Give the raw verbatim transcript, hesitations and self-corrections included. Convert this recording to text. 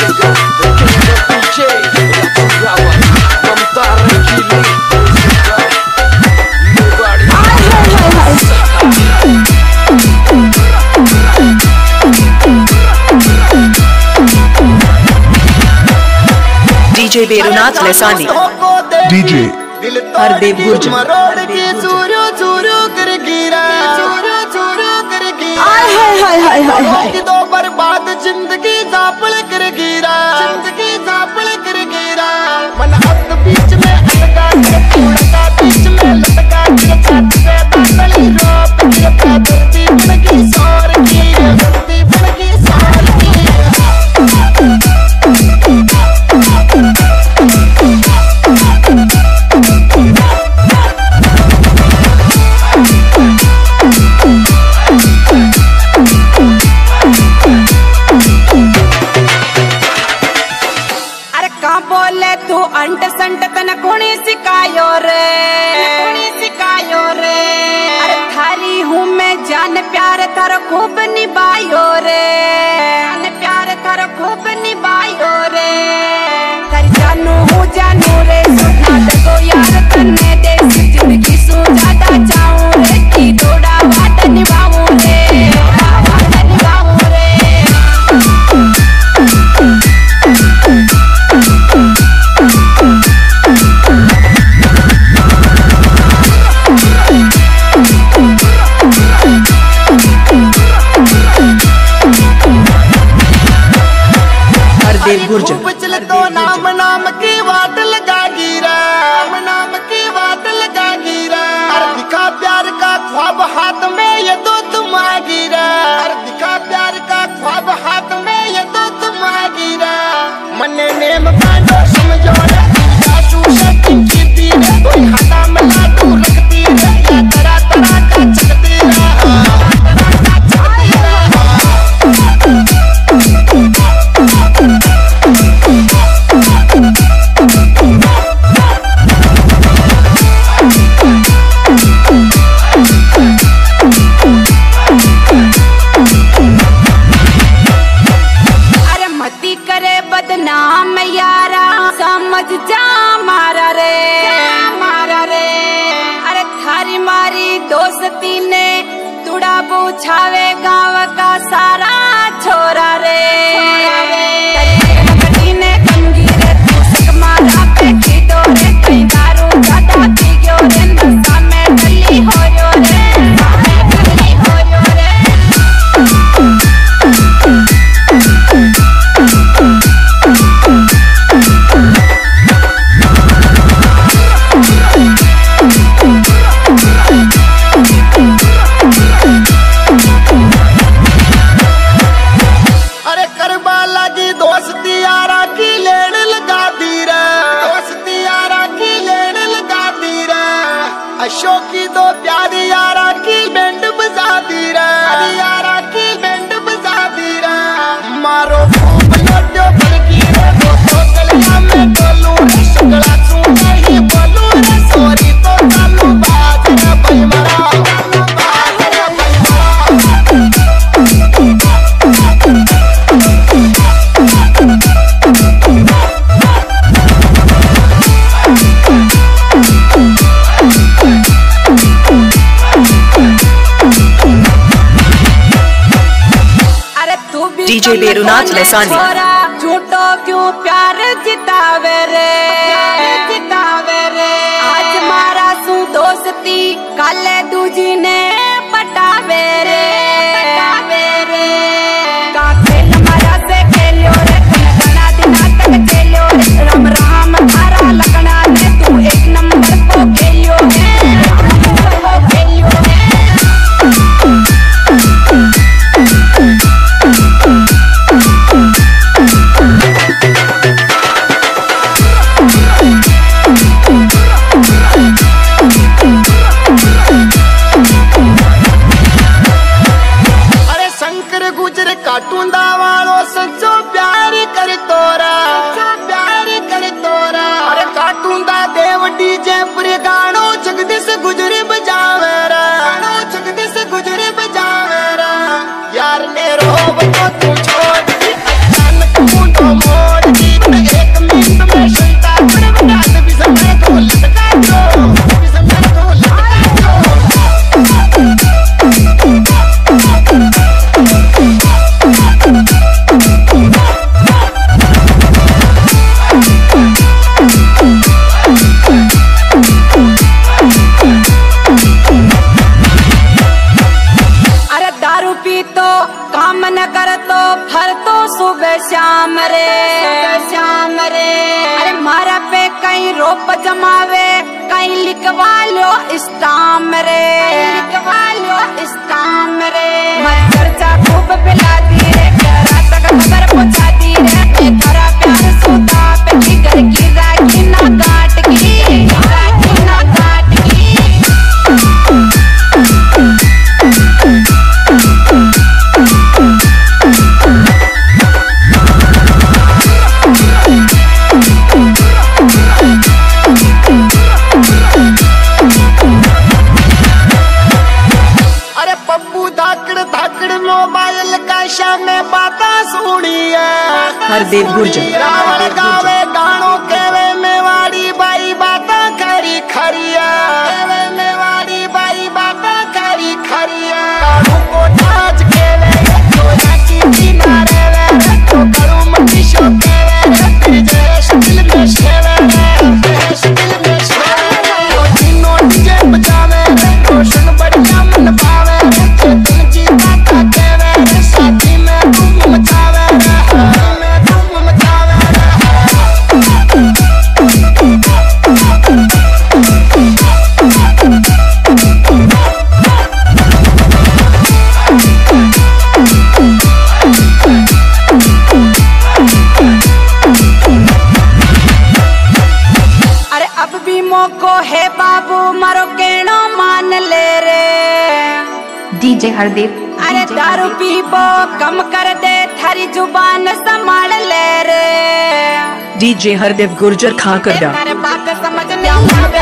DJ Berunath Lasani, DJ Hardev Gurjar. दो बर्बाद जिंदगी जापल कर गिरा, जिंदगी जापल कर गिरा। मन हद बीच में अटका के लटका, बीच में लटका के छत पे बादल रोप के धरती बन गई सौर की, धरती बन गई सौर की। बोले तू अंट संट तन कुणी सिखायो रे, कुणी सिखायो रे। अरे थारी हूँ मैं जान प्यार थारो खूब निभायो रे, जान प्यार थारो खूब निभायो रे। थारी जानू हूँ जानू रे, सुना देखो यार तन्ने देश जिंदगी सु ज्यादा चाहूँ रे। की थोड़ा वादा निभाऊँ रे, वादा निभाऊँ रे। हरदेव गुर्जर। चल तो नाम नाम की बात लगा गिरा, नाम नाम की बात लगा गिरा। हर दिखा प्यार का ख्वाब हाथ में ये दो तुम आ गिरा, हर दिखा प्यार का ख्वाब हाथ में ये दो तुम आ गिरा। मन नेम बांधो समझो रे, सासू शक्ति की तीर कोई हाथा में लाडू रखती है, या तरह तरह का चकती है, तरह का चकती है। बदनाम यारा समझ जा मारा रे, मारा रे। अरे थारी मारी दोस्ती ने तुड़ा बुझावे गाँव का सारा छोरा रे। ने गंगीरे तू सक मारा पे की डोरे, कहीं दारू ज्यादा पी गयो रे, नशा में डली हो यो रे, डली हो यो रे। अरे करबा लगी दोस्ती यारा की लेन लगा दी रे, दोस्ती यारा की लेन लगा दी रे। अशोक की दो प्यारी यारा की बैंड बजा दी रे, यारा की बैंड बजा दी रे। मारो खूब लोटो बलकी रे, दो तो गलियां में डोलू रे, सगड़ा सुना ही बोलू रे। सॉरी तो चालू बात रे भाई मरा, चालू बात रे भाई मरा। डीजे बेरुनाथ लसानी, झूठो क्यों प्यार जितावे रे, जितावे रे। आज मारा सू दोस्ती काले दूजी ने पटावे रे, पटावे रे। का खेल मारा से खेलियो रे, घना दिना तक खेलियो रे। राम राम थारा लगना ने तू एक नंबर को खेलियो रे, एक नंबर को खेलियो रे। शाम रे शाम रे। अरे मारा पे कहीं रोप जमावे कहीं लिखवा लो इस्ताम रे लिखवा लो इस्ताम रे। मैं चर्चा खूब पिला दी रे रात तक खबर पहुंचा दी रे तेरा प्यार सूता पे की घर की राखी ना काट की राखी ना काट की। अरे पप्पू धाकड़ धाकड़ मोबाइल का शाम में बाता सुनी है। हरदेव गुर्जर रावण गावे गानों केवे मेवाड़ी बाई बाता खरी खरी है केवे मेवाड़ी बाई बाता खरी खरी है। कानों को ताज केवे तो जाकी किनारे वे तो करू मती शो केवे तेरे शकिल में शेवे तेरे शकिल में शेवे तो तीनों डीजे बजावे रोशन बढ़िया मन पावे दिल जीता का केवे साथी में धूम मचावे में धूम मचावे। अरे अब भी मौको है बाबू मारो केणो मान ले रे। डीजे हरदेव अरे दारू पीबो कम कर दे थारी जुबान संभाल ले रे। डीजे हरदेव गुर्जर खाकरदा तेरे बात समझ नहीं आवे